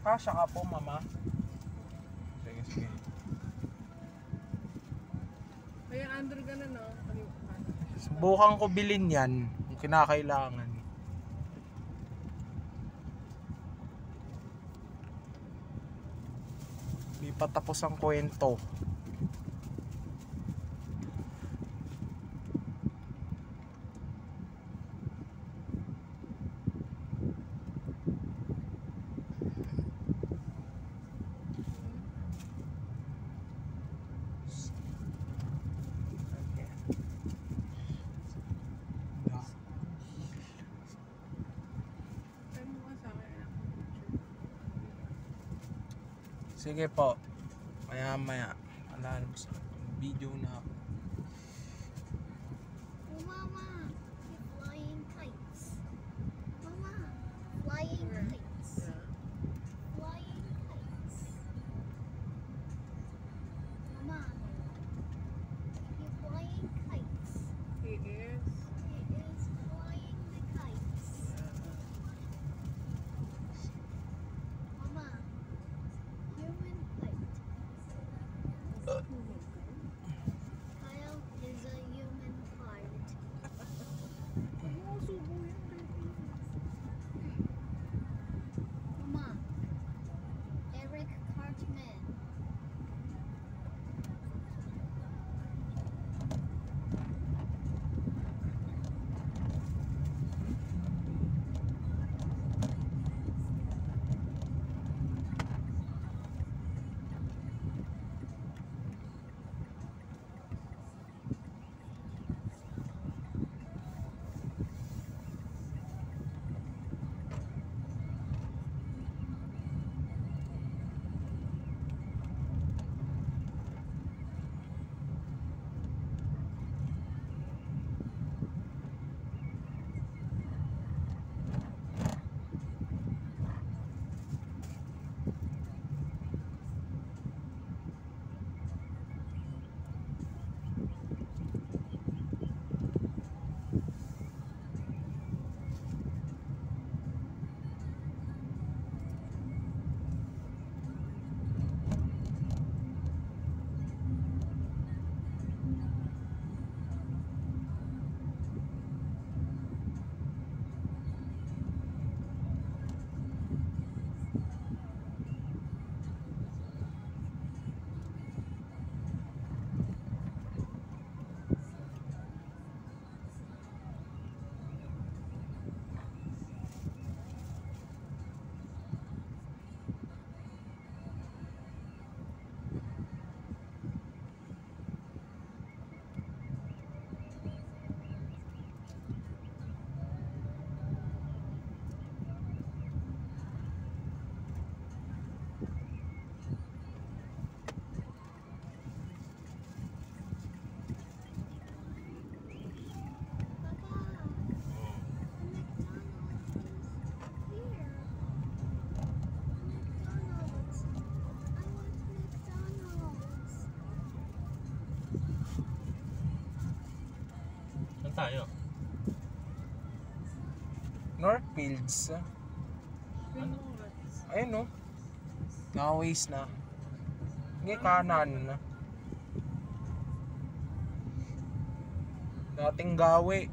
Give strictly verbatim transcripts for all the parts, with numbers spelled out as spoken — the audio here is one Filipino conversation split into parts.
Kasya ka po, mama. Sige, sige. Kaya under ka na, no? Subukan ko bilhin yan kung kinakailangan. Di pa tapos ang kwento. Sige po. Maya maya. Alam mo sa video na ako. Oh, Mama, you're flying kites. Mama, flying kites. Flying kites. Mama, you're flying kites. He is. He is flying the kites. Mama, human kite. Kyle is a human kite. Mama, Eric Cartman. Tayo. Northfields. Ano? Ayun no. Nakaways na. Hindi kanan na. Dating gawi.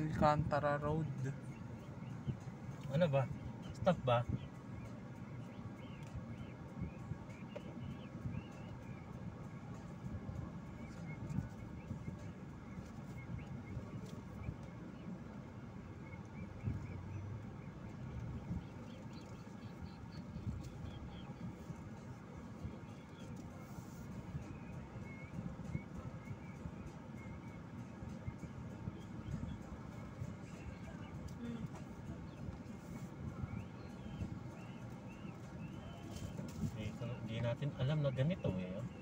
Alcantara Road. Ano ba? Stop ba? Di, di natin alam na ganito eh.